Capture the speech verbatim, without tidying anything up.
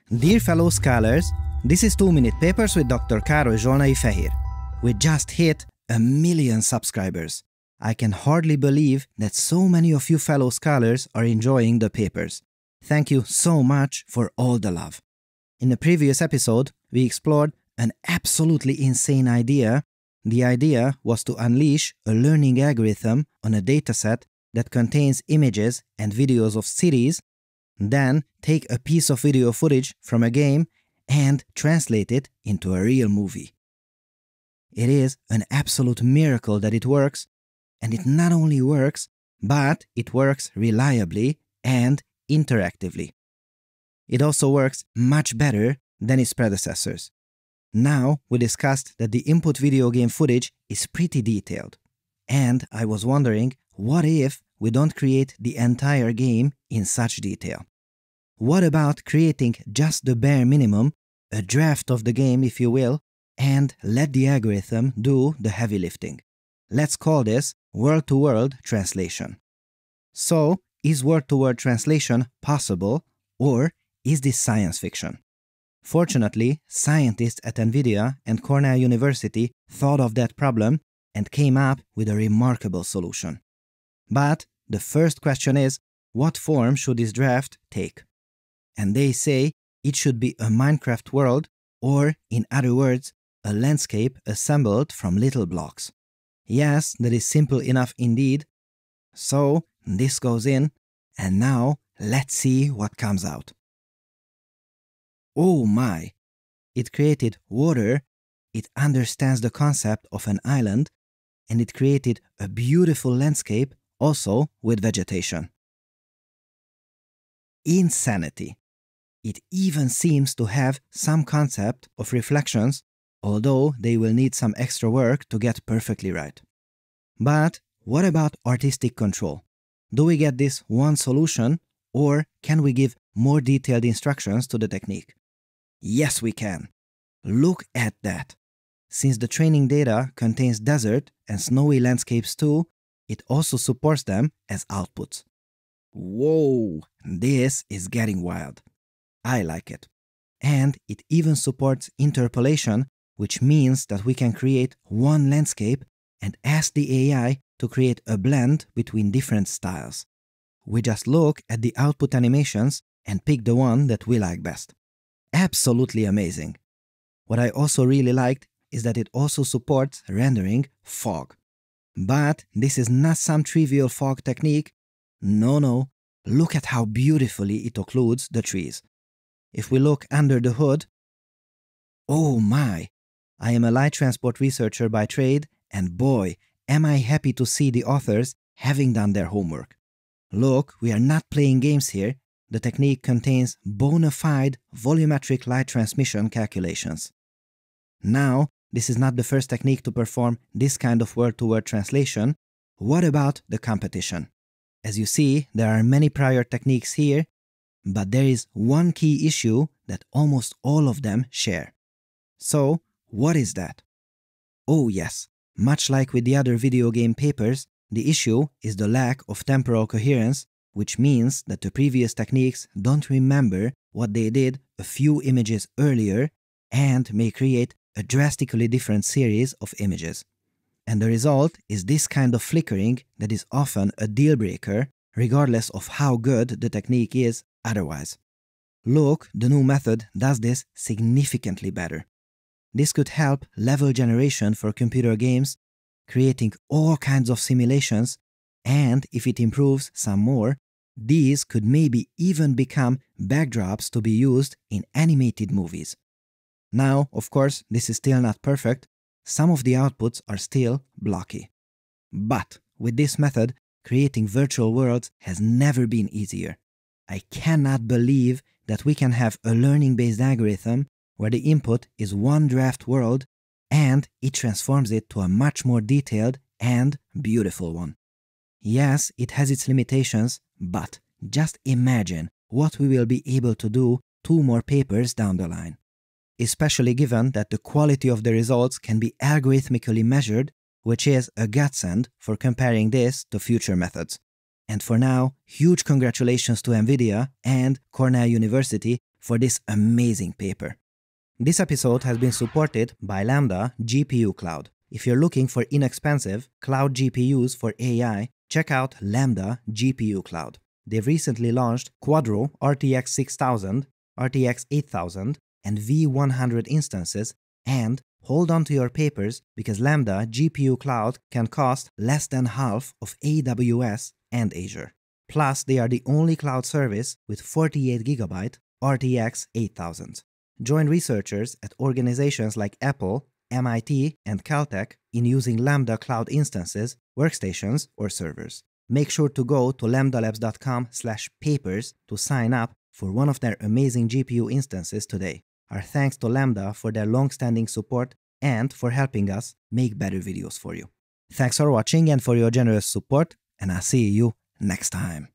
Dear fellow scholars, this is two minute Papers with Doctor Károly Zsolnai Fehér. We just hit a million subscribers. I can hardly believe that so many of you fellow scholars are enjoying the papers. Thank you so much for all the love. In the previous episode, we explored an absolutely insane idea. The idea was to unleash a learning algorithm on a dataset that contains images and videos of cities, then take a piece of video footage from a game and translate it into a real movie. It is an absolute miracle that it works, and it not only works, but it works reliably and interactively. It also works much better than its predecessors. Now we discussed that the input video game footage is pretty detailed, and I was wondering, what if we don't create the entire game in such detail? What about creating just the bare minimum, a draft of the game if you will, and let the algorithm do the heavy lifting? Let's call this word-to-word translation. So, is word-to-word translation possible, or is this science fiction? Fortunately, scientists at NVIDIA and Cornell University thought of that problem and came up with a remarkable solution. But the first question is, what form should this draft take? And they say it should be a Minecraft world, or in other words, a landscape assembled from little blocks. Yes, that is simple enough indeed. So this goes in, and now let's see what comes out. Oh my! It created water, it understands the concept of an island, and it created a beautiful landscape also with vegetation. Insanity! It even seems to have some concept of reflections, although they will need some extra work to get perfectly right. But what about artistic control? Do we get this one solution, or can we give more detailed instructions to the technique? Yes, we can. Look at that. Since the training data contains desert and snowy landscapes too, it also supports them as outputs. Whoa, this is getting wild. I like it. And it even supports interpolation, which means that we can create one landscape and ask the A I to create a blend between different styles. We just look at the output animations and pick the one that we like best. Absolutely amazing. What I also really liked is that it also supports rendering fog. But this is not some trivial fog technique. No, no. Look at how beautifully it occludes the trees. If we look under the hood, oh my! I am a light transport researcher by trade, and boy, am I happy to see the authors having done their homework. Look, we are not playing games here. The technique contains bona fide volumetric light transmission calculations. Now, this is not the first technique to perform this kind of word-to-word translation. What about the competition? As you see, there are many prior techniques here, but there is one key issue that almost all of them share. So, what is that? Oh yes, much like with the other video game papers, the issue is the lack of temporal coherence, which means that the previous techniques don't remember what they did a few images earlier and may create a drastically different series of images. And the result is this kind of flickering that is often a deal breaker, regardless of how good the technique is otherwise. Look, the new method does this significantly better. This could help level generation for computer games, creating all kinds of simulations, and if it improves some more, these could maybe even become backdrops to be used in animated movies. Now, of course, this is still not perfect. Some of the outputs are still blocky. But with this method, creating virtual worlds has never been easier. I cannot believe that we can have a learning-based algorithm where the input is one draft world and it transforms it to a much more detailed and beautiful one. Yes, it has its limitations, but just imagine what we will be able to do two more papers down the line. Especially given that the quality of the results can be algorithmically measured, which is a godsend for comparing this to future methods. And for now, huge congratulations to NVIDIA and Cornell University for this amazing paper. This episode has been supported by Lambda G P U Cloud. If you're looking for inexpensive cloud G P Us for A I, check out Lambda G P U Cloud. They've recently launched Quadro R T X six thousand, R T X eight thousand, and V one hundred instances, and hold on to your papers because Lambda G P U Cloud can cost less than half of A W S and Azure. Plus, they are the only cloud service with forty-eight gigabyte R T X eight thousand. Join researchers at organizations like Apple, M I T, and Caltech in using Lambda cloud instances, workstations, or servers. Make sure to go to lambda-labs dot com slash papers to sign up for one of their amazing G P U instances today. Our thanks to Lambda for their long-standing support and for helping us make better videos for you. Thanks for watching and for your generous support, and I'll see you next time.